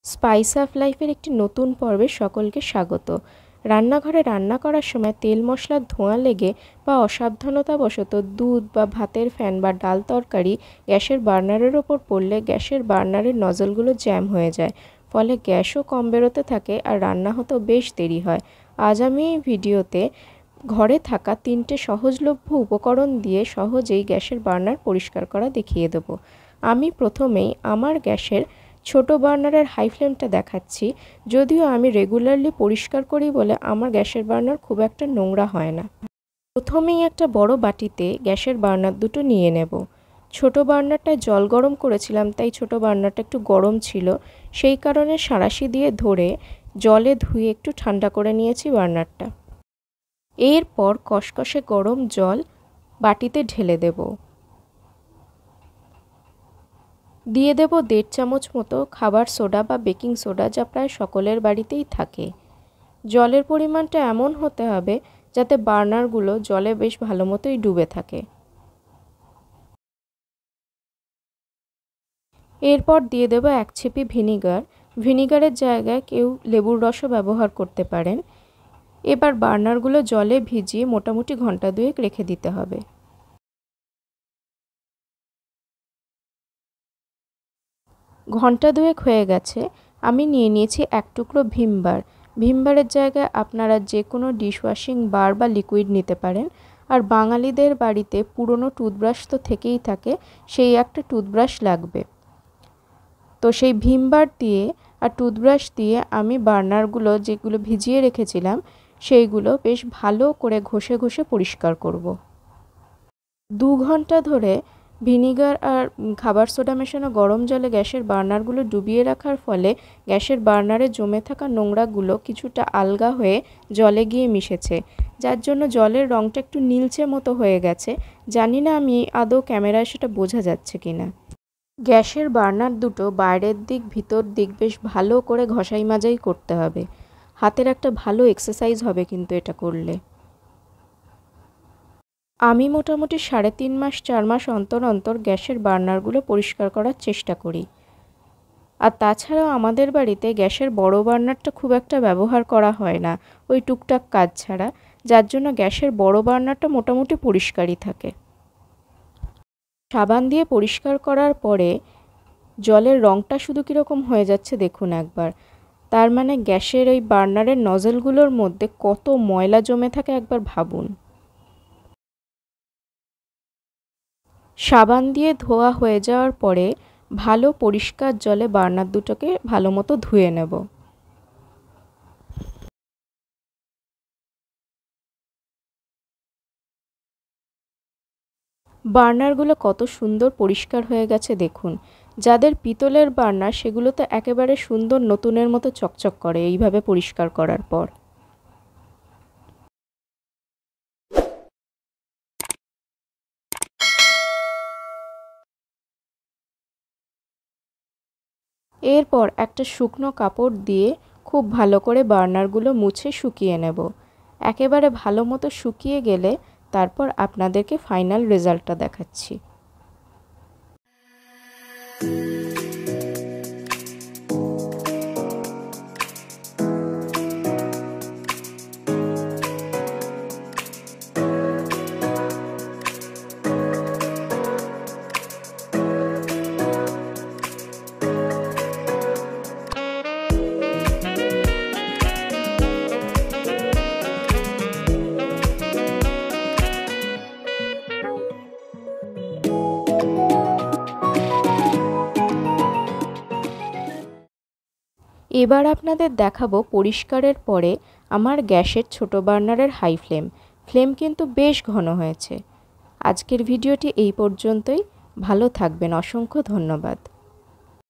Spice of লাইফের একটি নতুন পর্বে সকলকে স্বাগত। রান্নাঘরে রান্না করার সময় তেল মশলার ধোঁয়া লেগে বা অসাবধানতাবশত দুধ বা ভাতের ফ্যান বা ডাল তরকারি গ্যাসের বার্নারের ওপর পড়লে গ্যাসের বার্নারের নজলগুলো জ্যাম হয়ে যায়, ফলে গ্যাসও কম বেরোতে থাকে আর রান্না হতেও বেশ দেরি হয়। আজ আমি এই ভিডিওতে ঘরে থাকা 3টে সহজলভ্য উপকরণ দিয়ে সহজেই গ্যাসের বার্নার পরিষ্কার করা দেখিয়ে দেব। আমি প্রথমেই আমার গ্যাসের ছোট বার্নারের হাই ফ্লেমটা দেখাচ্ছি। যদিও আমি রেগুলারলি পরিষ্কার করি বলে আমার গ্যাসের বার্নার খুব একটা নোংরা হয় না। প্রথমেই একটা বড় বাটিতে গ্যাসের বার্নার দুটো নিয়ে নেব। ছোট বার্নারটায় জল গরম করেছিলাম, তাই ছোট বার্নারটা একটু গরম ছিল, সেই কারণে সাঁড়াশি দিয়ে ধরে জলে ধুয়ে একটু ঠান্ডা করে নিয়েছি বার্নারটা। এরপর কষকষে গরম জল বাটিতে ঢেলে দেব। দিয়ে দেব 1.5 চামচ মতো খাবার সোডা বা বেকিং সোডা, যা প্রায় সকলের বাড়িতেই থাকে। জলের পরিমাণটা এমন হতে হবে যাতে বার্নারগুলো জলে বেশ ভালো মতোই ডুবে থাকে। এরপর দিয়ে দেব 1 ছিপি ভিনিগার। ভিনিগারের জায়গায় কেউ লেবুর রসও ব্যবহার করতে পারেন। এবার বার্নারগুলো জলে ভিজিয়ে মোটামুটি ঘন্টা 2 রেখে দিতে হবে। ঘন্টা 2 হয়ে গেছে। আমি নিয়ে নিয়েছি 1 টুকরো ভিমবার। ভিমবারের জায়গায় আপনারা যে কোনো ডিশওয়াশিং বার বা লিকুইড নিতে পারেন। আর বাঙালিদের বাড়িতে পুরনো টুথব্রাশ তো থেকেই থাকে, সেই একটা টুথব্রাশ লাগবে। তো সেই ভিমবার দিয়ে আর টুথব্রাশ দিয়ে আমি বার্নারগুলো যেগুলো ভিজিয়ে রেখেছিলাম সেইগুলো বেশ ভালো করে ঘষে ঘষে পরিষ্কার করব। 2 ঘন্টা ধরে ভিনিগার আর খাবার সোডা মেশানো গরম জলে গ্যাসের বার্নারগুলো ডুবিয়ে রাখার ফলে গ্যাসের বার্নারে জমে থাকা নোংরাগুলো কিছুটা আলগা হয়ে জলে গিয়ে মিশেছে, যার জন্য জলের রঙটা একটু নীলচে মতো হয়ে গেছে। জানি না আমি আদৌ ক্যামেরায় সেটা বোঝা যাচ্ছে কিনা। গ্যাসের বার্নার দুটো বাইরের দিক ভিতর দিক বেশ ভালো করে ঘষাই মাজাই করতে হবে। হাতের একটা ভালো এক্সারসাইজ হবে কিন্তু এটা করলে। আমি মোটামুটি 3.5 মাস 4 মাস অন্তর অন্তর গ্যাসের বার্নারগুলো পরিষ্কার করার চেষ্টা করি। আর তাছাড়াও আমাদের বাড়িতে গ্যাসের বড় বার্নারটা খুব একটা ব্যবহার করা হয় না, ওই টুকটাক কাজ ছাড়া, যার জন্য গ্যাসের বড় বার্নারটা মোটামুটি পরিষ্কারই থাকে। সাবান দিয়ে পরিষ্কার করার পরে জলের রঙটা শুধু কীরকম হয়ে যাচ্ছে দেখুন একবার। তার মানে গ্যাসের ওই বার্নারের নজলগুলোর মধ্যে কত ময়লা জমে থাকে একবার ভাবুন। সাবান দিয়ে ধোয়া হয়ে যাওয়ার পরে ভালো পরিষ্কার জলে বার্নার দুটোকে ভালো মতো ধুয়ে নেব। বার্নারগুলো কত সুন্দর পরিষ্কার হয়ে গেছে দেখুন। যাদের পিতলের বার্নার সেগুলো তো একেবারে সুন্দর নতুনের মতো চকচক করে এইভাবে পরিষ্কার করার পর। এরপর একটা শুকনো কাপড় দিয়ে খুব ভালো করে বার্নারগুলো মুছে শুকিয়ে নেব। একেবারে ভালো মতো শুকিয়ে গেলে তারপর আপনাদেরকে ফাইনাল রেজাল্টটা দেখাচ্ছি। এবার আপনাদের দেখাবো পরিষ্কারের পরে আমার গ্যাসের ছোট বার্নারের হাই ফ্লেম কিন্তু বেশ ঘন হয়েছে। আজকের ভিডিওটি এই পর্যন্তই। ভালো থাকবেন, অসংখ্য ধন্যবাদ।